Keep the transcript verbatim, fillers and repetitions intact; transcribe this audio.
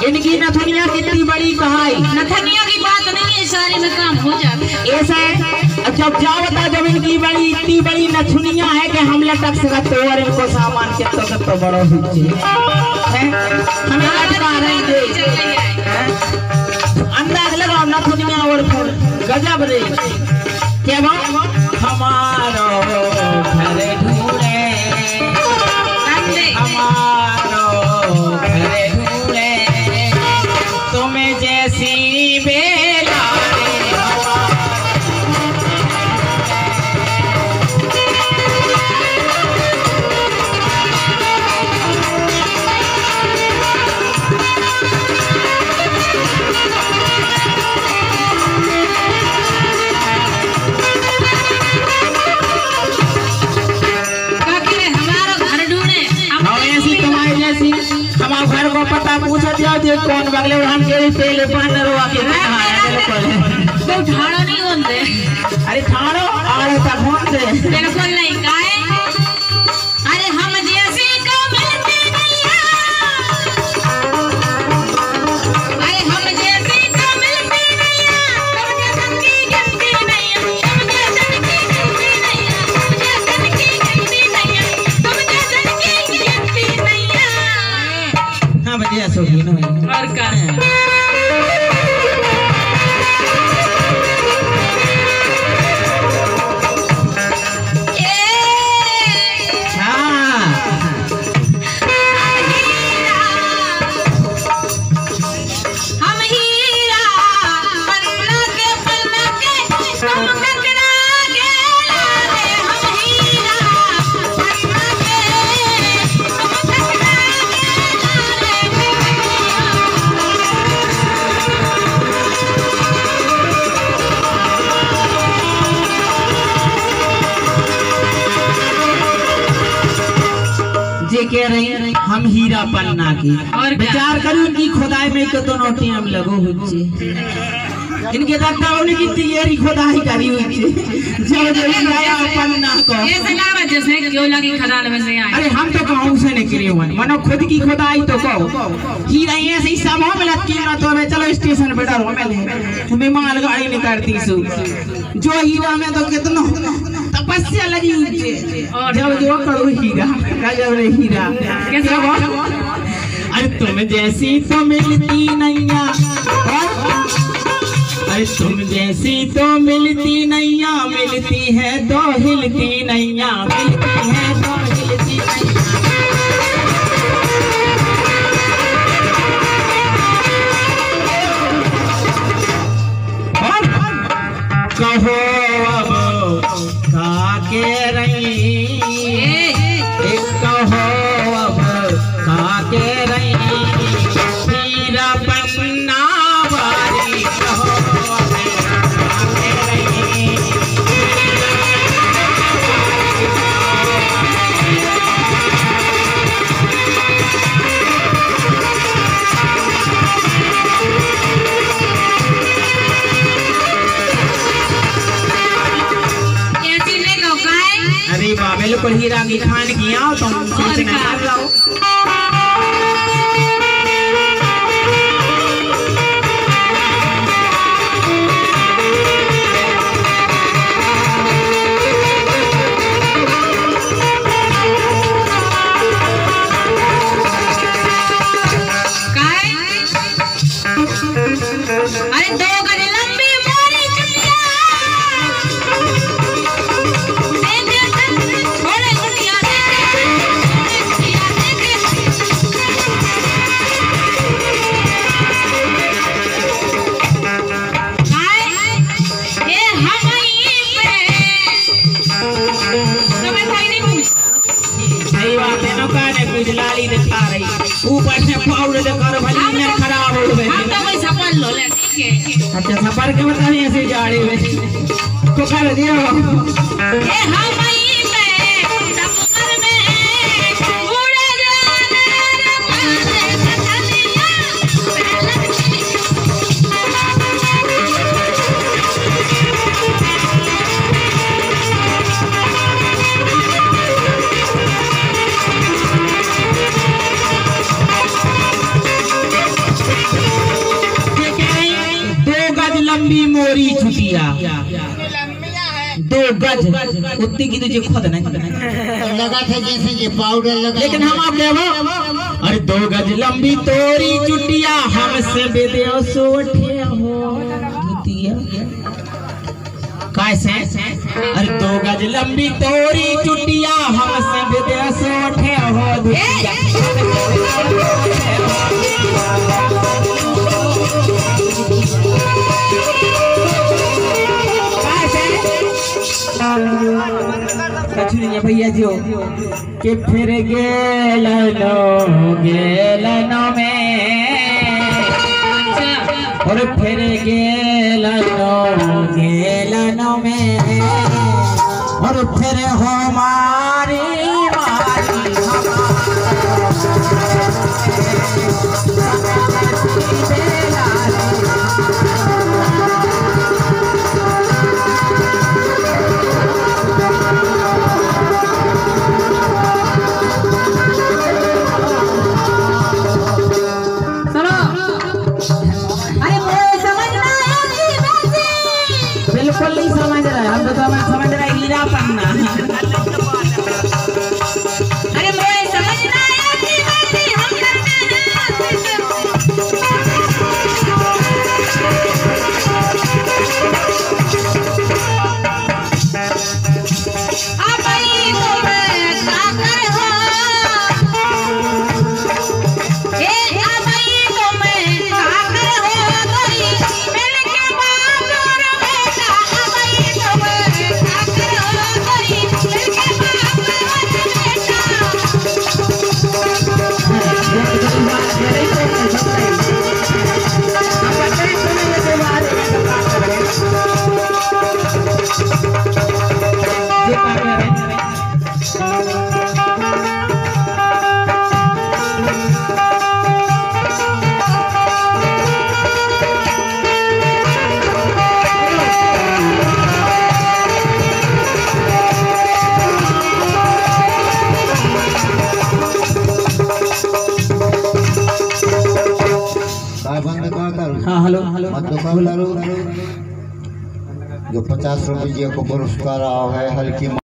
इनकी नथुनिया कितनी बड़ी कहाई। नथुनिया की बात नहीं है, इशारे में काम हो जाता है। ऐसा जब जाओ बता, जब इनकी बड़ी इतनी बड़ी नथुनिया है कि हम लटक सकते तो और इनको सामान के तो तो बड़ो हुच्चे हैं हम लटका रहे थे। अंदाज लगाओ नथुनिया और फूल गजब रे। क्या बात हमारो घर ढूंढे हमारो घर ढूंढे तुम्हें जैसी बेला घर को पता पूछा दिया थे कौन बगले हम के पहले पार्टनर हुआ के तो ठाड़ो नहीं होते। अरे ठाड़ो आड़े तक होते बिल्कुल नहीं काहे। अरे हम जैसी को मिलती नहीं है, अरे हम जैसी को मिलती नहीं है, तुम जैसन की गिनती नहीं है, तुम जैसन की गिनती नहीं है, तुम जैसन की गिनती नहीं है, तुम जैसन की गिनती नहीं है। हाँ भैया शौकीन हो और क्या कह रही हम हीरा पन्ना की और विचार करूं इनकी खुदाई में तो दोनों टीम लगो हुई इनके दादा की तैयारी खुदाई करी हुई जब हीरा पन्ना को ऐसे लगा जैसे क्यों लगी खदान में से आए। अरे हम तो गाँव से निकले हुए मनो खुद की खुदाई तो कहो हीरा ऐसे ही सब हो मिला की ना तो हमें चलो स्टेशन पे डरो मिले तुम्हें मालगाड़ी निकालती सु जो हीरा में तो कितना तपस्या लगी हुई जब जो करो हीरा गजब रे हीरा कैसे हो। अरे तुम जैसी तो मिलती नैया, अरे तुम जैसी तो मिलती नैया, मिलती है तो हिलती नैया, मिलती है तो हिलती नैया। कहो अब काके रही कहो अब काके रही हीरा पन्ना वाली कहो अब काके रही। अरे बाबे लोग हीरा की खान की आओ तुम सोचने कर रहो। अरे दो गज लंबी मोरी चुटिया थोड़े चुटिया कुछ लाली दिखा रही ऊपर से पाउडर देकर भली में खराब हो गए। हम तो कोई सफल लो ले ठीक है। अच्छा सफर के मतलब ऐसे जाड़े में तो कर दिया ये हम दो गज लंबी मोरी चुटिया, दो गज उतनी की तुझे खुद नहीं लगा था जैसे ये पाउडर लगा, लेकिन हम आप क्या अरे दो गज लंबी तोरी चुटिया हमसे बेदे सोठे हो चुटिया कैसे। अरे दो गज लंबी तोरी चुटिया हमसे बेदे सोठे हो चुटिया कछुनिया भैया जी हो कि फिर गेलनो गेलनो में और फिर गेलनो गेलनो में और फिर हमारी मारी बिल्कुल नहीं समझ रहा है, हम तो समझ समझ रहा है हीरा पन्ना। अरे मोए समझना है कि बातें हम करते हैं अब आई तो मैं साकर हो ए अब आई तो मैं साकर हो गई मिल के बाप और बेटा अब आई तो मैं साकर हो गई मिल के बाप और बंद कहाँ करूँ? हाँ हेलो हेलो मत करूँ जो पचास रुपये को पुरस्कार आओ है हल्की